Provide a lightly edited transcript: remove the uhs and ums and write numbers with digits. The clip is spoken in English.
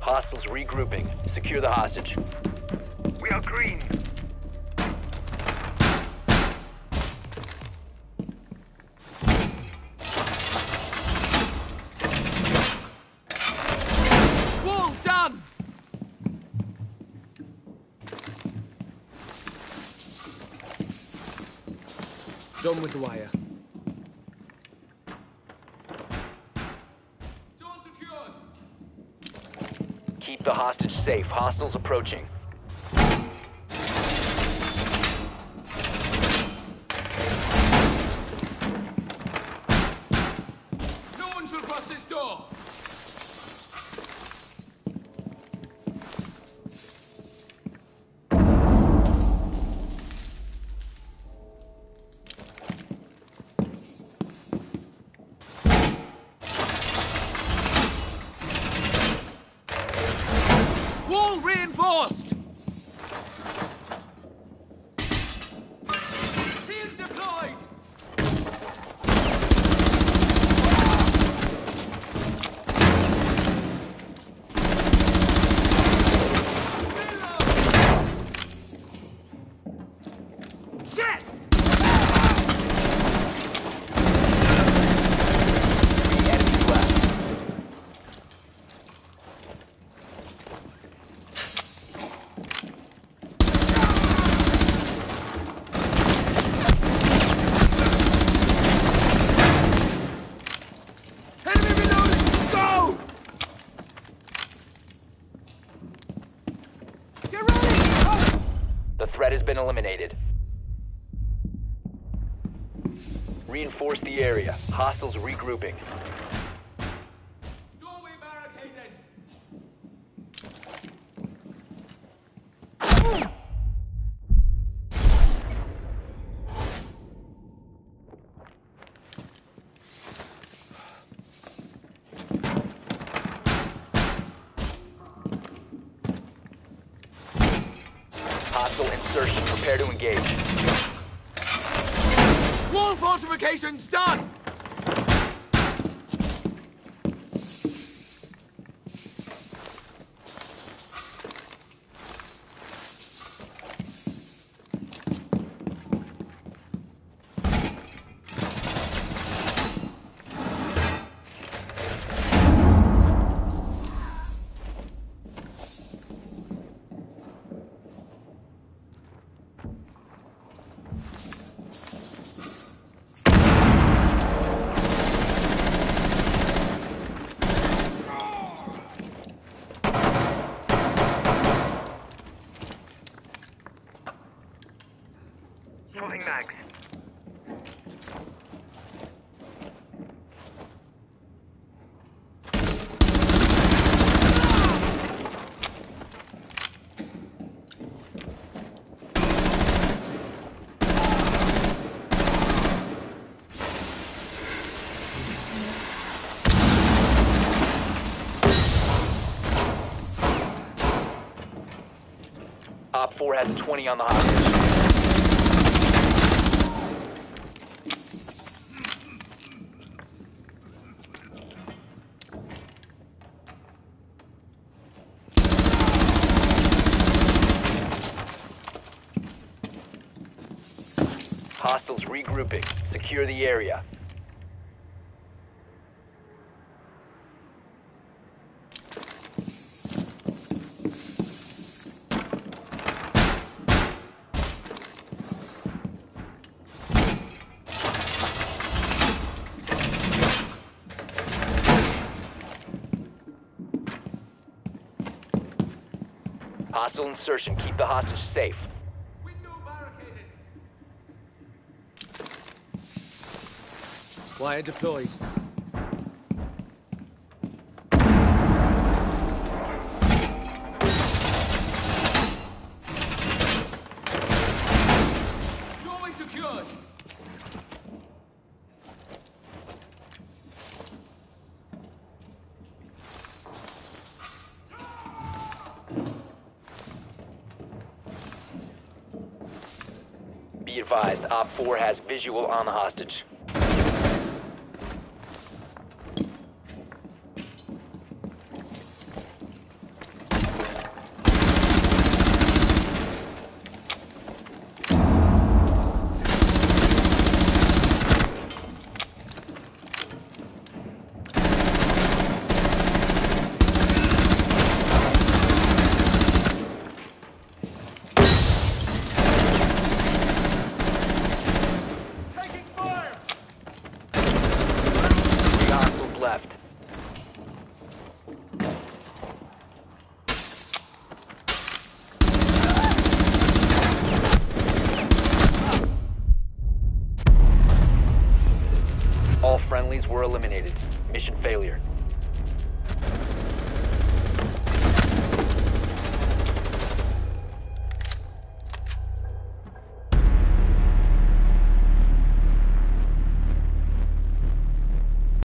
Hostiles regrouping. Secure the hostage. We are green. Wall done! Done with the wire. Door secured. Keep the hostage safe. Hostiles approaching. No one shall cross this door. Wall reinforced! Shield deployed. Shit! Enemy left. Enemy reloading! Go! Get ready! Oh! The threat has been eliminated. Reinforce the area. Hostiles regrouping. Doorway barricaded. Hostile insertion. Prepare to engage. Wall fortifications done! Throwing mags. Op 4 has a 20 on the hostage. Hostiles regrouping. Secure the area. Hostile insertion. Keep the hostage safe. Window barricaded. Wire deployed. Doorway secured. Be advised, Op 4 has visual on the hostage. eliminated.